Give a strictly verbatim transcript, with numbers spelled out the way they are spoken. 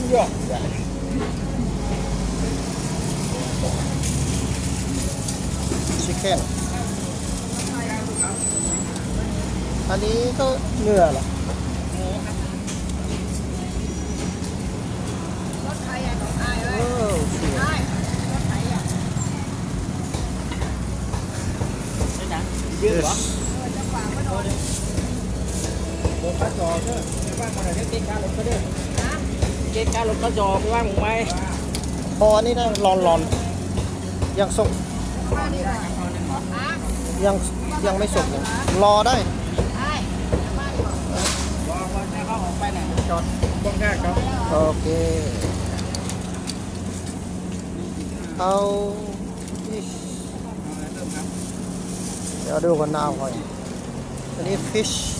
ยอดชิคเก้นอันนี้ก็เนื้อเหรอรถไทยอ่ะของไทยเลยใช่รถไทยอ่ะนี่นะเยอะเหรอเออจะฝากก็โดนรถกระจอกเนอะไม่ว่างมาไหนเก๊กการรถก็ได้นะเก๊กการรถกระจอกไม่ว่างมึงไหมพอนี่นะร้อนร้อนยังสุกยังยังไม่สุกเลยรอได้รอคนให้เขาออกไปไหนจอดบ้องแรกครับโอเคเอาเดี๋ยวดูกันหน้าก่อนอันนี้ fish